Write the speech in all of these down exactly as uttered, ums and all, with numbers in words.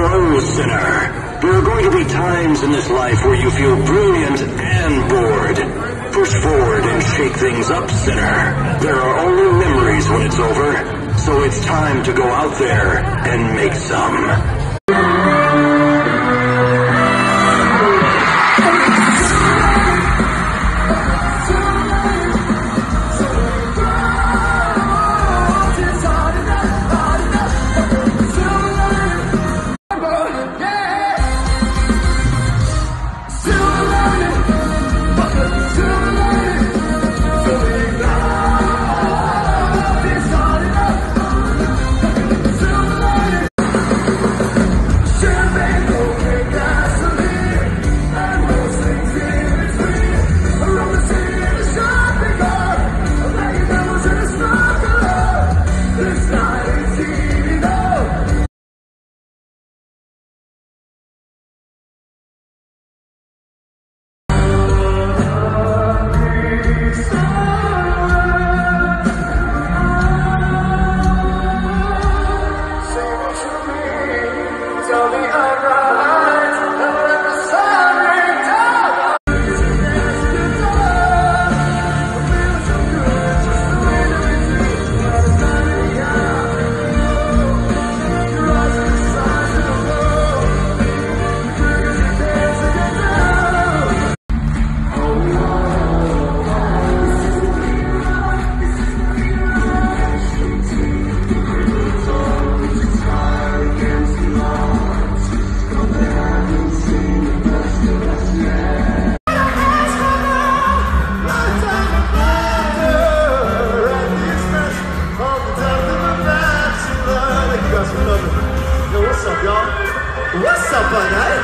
Grow, sinner. There are going to be times in this life where you feel brilliant and bored. Push forward and shake things up, sinner. There are only memories when it's over, so it's time to go out there and make some. What's up, buddy?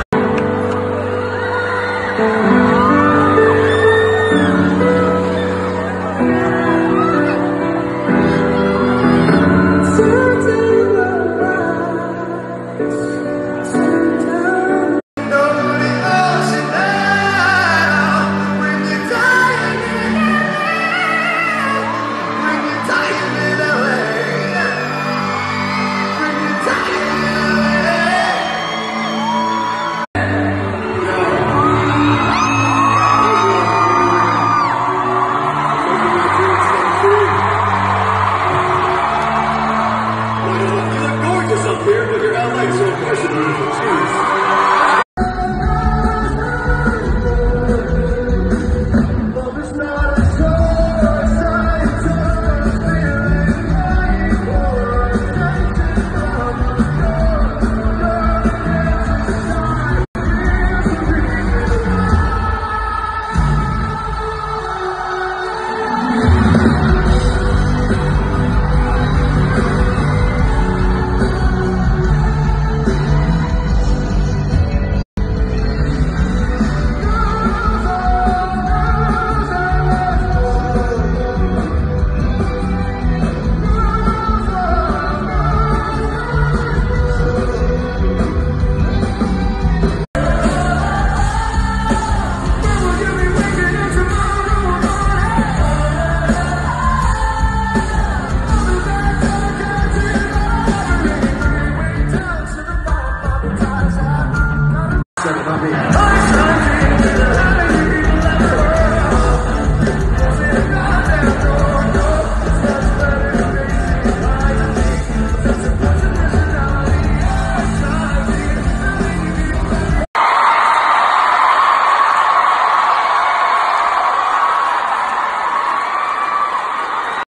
Up here, but you're out like so impressionable. Jeez.